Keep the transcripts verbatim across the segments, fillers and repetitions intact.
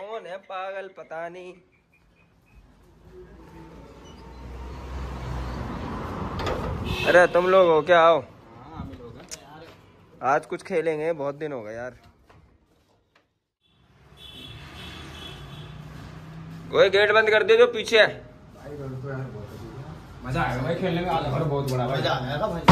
कौन है पागल पता नहीं। अरे तुम लोग हो क्या? आओ आज कुछ खेलेंगे, बहुत दिन हो गए यार। कोई गेट बंद कर दे जो पीछे है। मजा आएगा भाई खेलने में। आज बहुत बड़ा मजा आएगा भाई।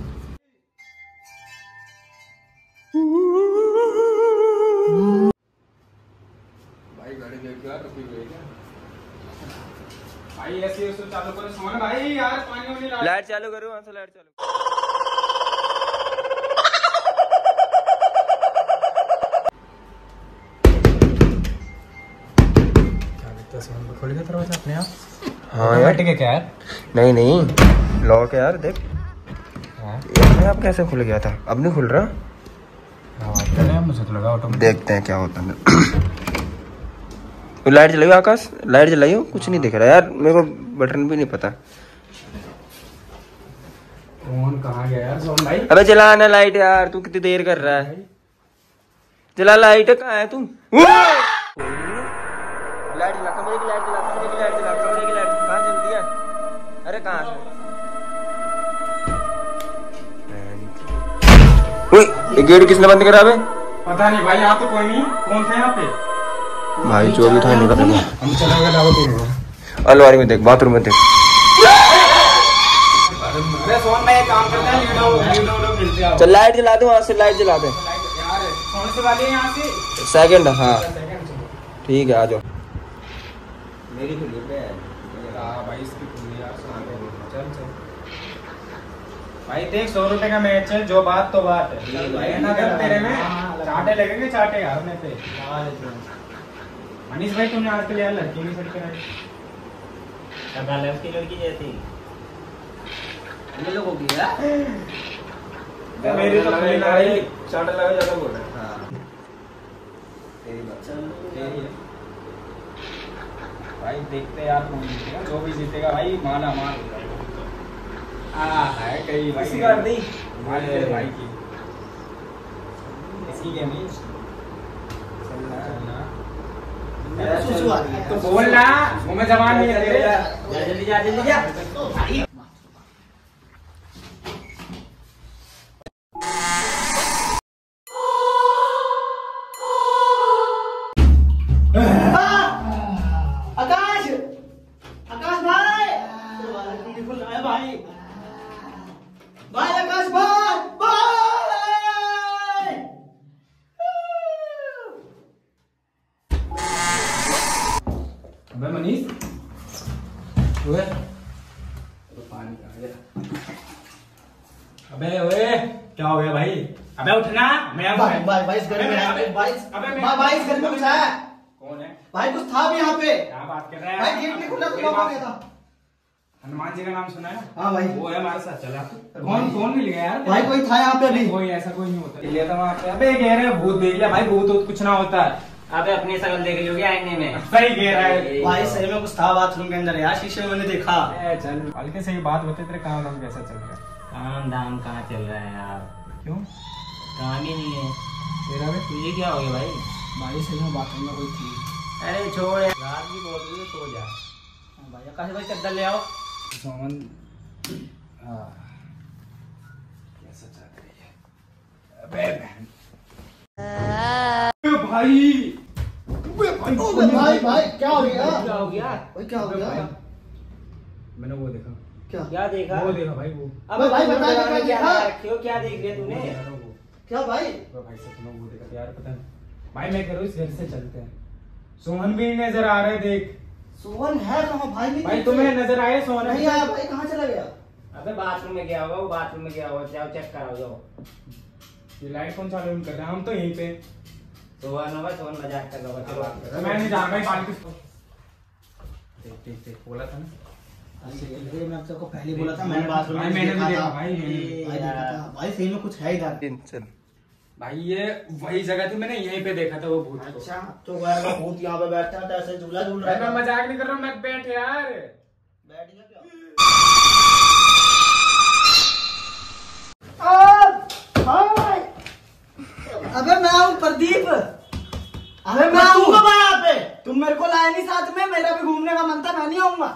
भाई गाड़ी देख यार रुकी हुई है भाई। ऐसे उसको चालू करो सोना भाई यार। पानी वानी ला। लाइट चालू करो, वहां से लाइट चालू। खोल के दरवाजा अपने आप। हाँ यार ठीक है क्या यार? नहीं नहीं लॉक है यार। देख अपने आप कैसे खुल गया था, अब नहीं खुल रहा। मुझे तो लगा ऑटोमेटिक। देखते हैं क्या होता है। तो लाइट जलाइयो आकाश, लाइट जलाइयो। कुछ नहीं दिख रहा यार मेरे को, बटन भी नहीं पता। फोन कहाँ गया यार सोन भाई? अबे जला ना लाइट यार, तू कितनी देर कर रहा है। जला लाइट। कहाँ है तू? लाइट जला, कमरे की लाइट जला, कमरे की लाइट जला, कमरे की लाइट कहाँ जलती है? अरे कहाँ से? ये गेट किसने बंद करा? बे पता नहीं भाई। यहाँ तो कोई नहीं। कौन था यहाँ पे? भाई जो भी था निकल गया। हम चला गया दावत। अलमारी में देख, बाथरूम में देख। अरे सोन मैं एक काम करता है, लीडो लीडो खेलते हैं। चल लाइट जला दे, वहां से लाइट जला दे। यार कौन से वाले यहाँ से? सेकंड। हाँ ठीक है आ जाओ। मेरी खुली पे हां भाई इसकी खुली यार। चल चल भाई देख सौ रुपए का मैच है। जो बात तो बात है भाई ना कर तेरे में चाटे लगेंगे। चाटे यार में पे मनीष भाई तुमने आज के लिए यार लड़की नहीं सेट कराई। अब लड़की लड़की जैसी ये लोगों की है। मेरी तो खुली ना रही। चाटे लगा ज्यादा बोल रहा है। हां तेरी बात तेरी है भाई। देखते यार कौन जीतेगा। जो भी जीतेगा भाई माला माल आ है कई भाई। इसी कर दी हमारे भाई की इसकी गेम ही चलना चलना। तो बोलना मुंह में जबान नहीं है। जल्दी जा जल्दी जा। आकाश आकाश भाई भाई भाई आकाश भाई भाई। अबे मनीष ओए तो पानी कहाँ गया? अबे ओए क्या हो गया भाई? अबे उठना। मैं भाई भाई भाई इस घर में है। भाई अबे भाई इस घर में कुछ है। कौन है भाई कुछ था भी यहाँ पे। क्या बात कर रहा है? भाई गेट नहीं खुला तो लॉक हो गया था। हनुमान जी का नाम सुना है? हाँ भाई वो है हमारे साथ चला। कौन कौन मिल गया यार? भाई कोई था यहाँ पे अभी। कोई ऐसा कोई नहीं होता। लिया था वहाँ पे। अबे कह रहे हैं भूत देख लिया भाई। भूत तो कुछ ना होता है। अबे अपनी शकल देख लोगे आईने में। सही कह रहा है भाई सही में कुछ था बाथरूम के अंदर यार। शीशे में मैंने देखा। ए, चल हल्के से ही बात बता। तेरे काम धाम कैसा चल रहा है? काम धाम कहाँ चल रहा है यार? क्यों? काम ही नहीं है तेरा भी तुझे। क्या हो गया भाई? भाई सही में बाथरूम में कोई थी। अरे छोड़ यार, रात भी बहुत हुई है, सो जा। भाई आकाश भाई चद्दर ले आओ। सोमन हाँ कैसा चल रही है? अबे भाई भाई भाई भाई क्या हो गया? क्या हो गया भाई क्या हो गया? मैंने वो देखा। क्या क्या देखा? वो देखा भाई वो। अबे भाई बता दे, क्या क्या देखा? क्यों क्या देख लिया तूने? क्या भाई? वो भाई सच में वो देखा यार। पता नहीं भाई। मैं कह रहा हूँ इस घर से चलते हैं। सोहन भी नजर आ रहा है। देख सोहन है कहाँ भाई? नहीं भाई तुम्हें नजर आया सोहन? नहीं आया भाई। कहाँ चला गया? अबे बाथरूम में गया होगा वो। बाथरूम में गया होगा। जाओ चेक कराओ जाओ। ये लाइट कौन चालू कर रहा है? हम तो यहीं पे। सोहन होगा। सोहन मजाक कर रहा होगा। चलो मैं नहीं जान भाई। बाल्टी देख देख देख बोला था ना। मैं आपको पहले बोला था। मैंने बाथरूम भाई में मैंने भी देखा देखा था। भाई। मैंने भाई देखा था। भाई सही में कुछ है इधर। चल भाई ये वही जगह थी। मैंने यहीं पे देखा था वो भूत को। अच्छा तो गया भूत यहाँ पे बैठा था। ऐसे झूला झूल रहा भाई मैं है। मजाक नहीं कर रहा हूँ। मैं बैठ यार। बैठ गया क्या? अबे मैं हूँ प्रदीप। अबे मैं हूँ यहाँ पे। तुम मेरे को लाए नहीं साथ में, मेरा भी घूमने का मन था, मैं नहीं आऊंगा।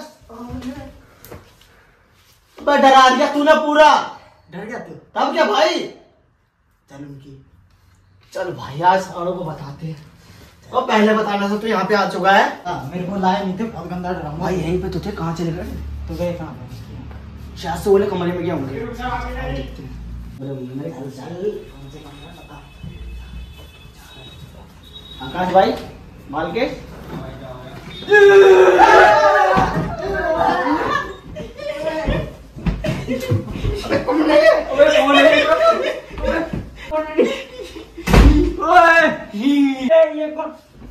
बस डरा दिया तूने पूरा। डर गया तू? तब क्या भाई? चल उनकी चल भाई आज सारों को बताते हैं। और पहले बताने से तू यहाँ पे आ चुका है। हाँ, मेरे को लाए नहीं थे, बहुत गंदा डरा भाई। यहीं पे तो थे, कहाँ चले गए? तो गए कहाँ पे? शायद से बोले कमरे में गया होंगे। आकाश भाई माल के अबे कौन है? अबे कौन है? ओए ये कौन?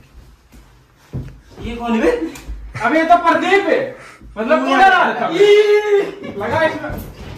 ये कौन है? अबे ये तो प्रदीप है, मतलब कौन आ रहा था? लगा इसमें।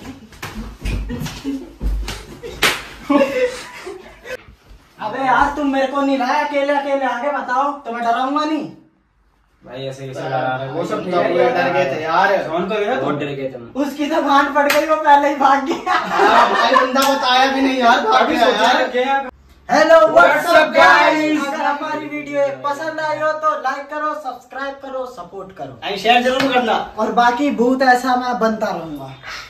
अबे यार तुम मेरे को नहीं लाया, अकेले अकेले आगे बताओ तो मैं डराऊंगा नहीं। भाई ऐसे कैसे डरा रहे? वो सब तो पूरे डर गए थे यार। कौन तो गया? बहुत डर गए तुम। उसकी तो भांड पड़ गई, वो पहले ही भाग गया। हाँ, भाई बंदा बताया भी नहीं यार, भाग अभी गया सोचा यार। क्या? Hello what's up guys? Guys, अगर हमारी वीडियो पसंद आई हो तो लाइक करो, सब्सक्राइब करो, सपोर्ट करो, शेयर जरूर करना। और बाकी भूत ऐसा मैं बनता रहूंगा।